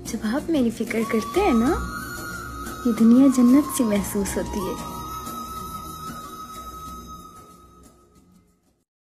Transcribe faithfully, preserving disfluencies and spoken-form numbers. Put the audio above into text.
जब आप मेरी फिक्र करते हैं ना, ये दुनिया जन्नत सी महसूस होती है।